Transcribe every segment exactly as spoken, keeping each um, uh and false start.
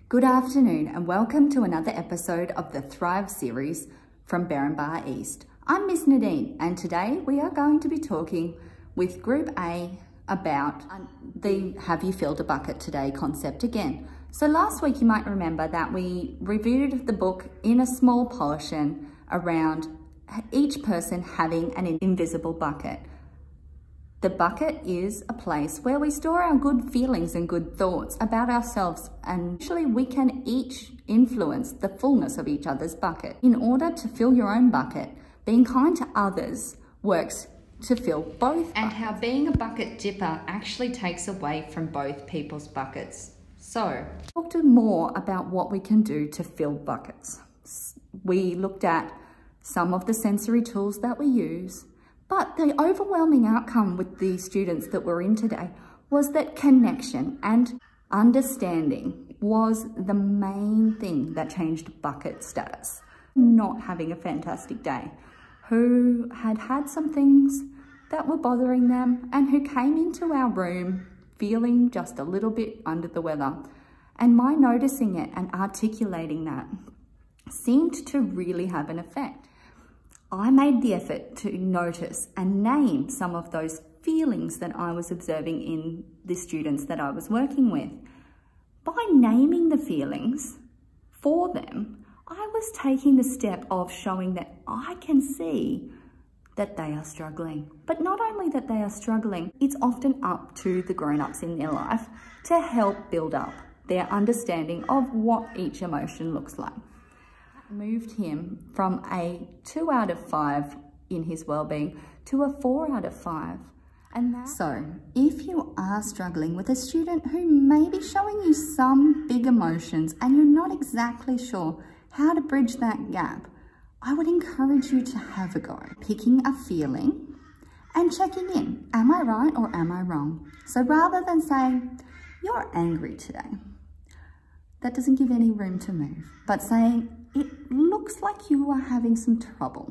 Good afternoon and welcome to another episode of the Thrive series from Berrinba East. I'm Miss Nadine and today we are going to be talking with Group A about the Have You Filled a Bucket Today concept again. So last week you might remember that we reviewed the book in a small portion around each person having an invisible bucket. The bucket is a place where we store our good feelings and good thoughts about ourselves, and actually we can each influence the fullness of each other's bucket. In order to fill your own bucket, being kind to others works to fill both And buckets. how being a bucket dipper actually takes away from both people's buckets. So, Talked more about what we can do to fill buckets. We looked at some of the sensory tools that we use, but the overwhelming outcome with the students that were in today was that connection and understanding was the main thing that changed bucket status. Not having a fantastic day, who had had some things that were bothering them and who came into our room feeling just a little bit under the weather. And my noticing it and articulating that seemed to really have an effect. I made the effort to notice and name some of those feelings that I was observing in the students that I was working with. By naming the feelings for them, I was taking the step of showing that I can see that they are struggling. But not only that they are struggling, it's often up to the grown-ups in their life to help build up their understanding of what each emotion looks like. Moved him from a two out of five in his well-being to a four out of five. And that so if you are struggling with a student who may be showing you some big emotions and you're not exactly sure how to bridge that gap, I would encourage you to have a go, picking a feeling and checking in. Am I right or am I wrong? So rather than saying, you're angry today, that doesn't give any room to move, but saying, it looks like you are having some trouble.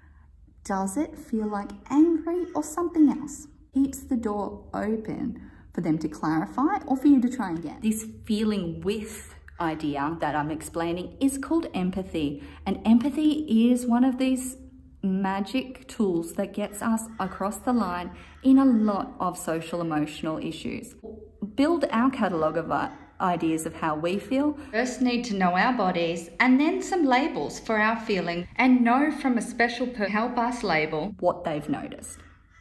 Does it feel like angry or something else? Keeps the door open for them to clarify or for you to try again. This feeling with idea that I'm explaining is called empathy. And empathy is one of these magic tools that gets us across the line in a lot of social emotional issues. Build our catalogue of ideas of how we feel. first need to know our bodies and then some labels for our feeling and know from a special person to help us label what they've noticed.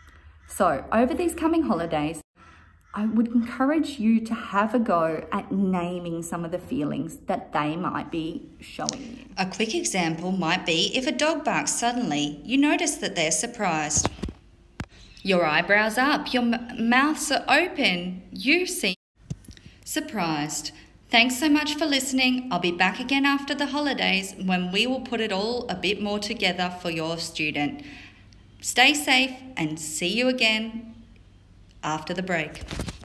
So over these coming holidays, I would encourage you to have a go at naming some of the feelings that they might be showing you. A quick example might be if a dog barks suddenly, you notice that they're surprised. Your eyebrows up, your m- mouths are open, you seem surprised. Thanks so much for listening. I'll be back again after the holidays when we will put it all a bit more together for your student. Stay safe and see you again after the break.